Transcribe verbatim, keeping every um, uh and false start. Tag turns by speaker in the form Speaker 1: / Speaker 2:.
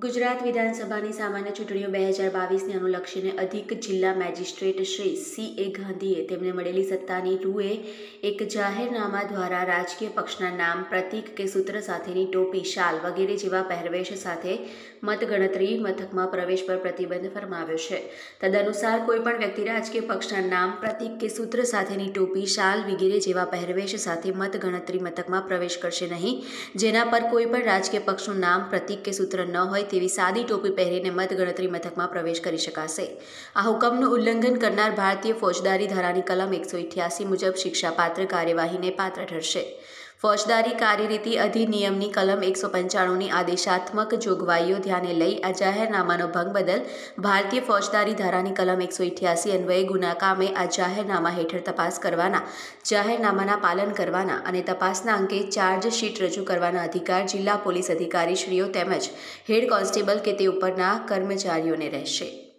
Speaker 1: ગુજરાત વિધાનસભાની સામાન્ય ચૂંટણીઓ બે હજાર બાવીસને અનુલક્ષીને અધિક જિલ્લા મેજિસ્ટ્રેટ શ્રી સી એ ગાંધીએ તેમને મળેલી સત્તાની રૂએ એક જાહેરનામા દ્વારા રાજકીય પક્ષના નામ, પ્રતીક કે સૂત્ર સાથેની ટોપી, શાલ વગેરે જેવા પહેરવેશ સાથે મતગણતરી મથકમાં પ્રવેશ પર પ્રતિબંધ ફરમાવ્યો છે। તદનુસાર કોઈપણ વ્યક્તિ રાજકીય પક્ષના નામ, પ્રતીક કે સૂત્ર સાથેની ટોપી, શાલ વગેરે જેવા પહેરવેશ સાથે મતગણતરી મથકમાં પ્રવેશ કરશે નહીં। જેના પર કોઈપણ રાજકીય પક્ષનું નામ, પ્રતીક કે સૂત્ર ન હોય તેવી સાદી ટોપી પહેરીને મતગણતરી મથકમાં પ્રવેશ કરી શકાશે। આ હુકમનું ઉલ્લંઘન કરનાર ભારતીય ફોજદારી ધારાની કલમ એકસો અઠ્યાસી મુજબ શિક્ષાપાત્ર કાર્યવાહીને પાત્ર ઠરશે। ફોજદારી કાર્યરીતિ અધિનિયમની કલમ એકસો પંચાણુંની આદેશાત્મક જોગવાઈઓ ધ્યાને લઈ આ જાહેરનામાનો ભંગ બદલ ભારતીય ફોજદારી ધારાની કલમ એકસો અઠ્યાસી અન્વયે ગુના કામે આ જાહેરનામા હેઠળ તપાસ કરવાના, જાહેરનામાના પાલન કરવાના અને તપાસના અંગે ચાર્જશીટ રજૂ કરવાના અધિકાર જિલ્લા પોલીસ અધિકારીશ્રીઓ તેમજ હેડ કોન્સ્ટેબલ કે તે ઉપરના કર્મચારીઓને રહેશે।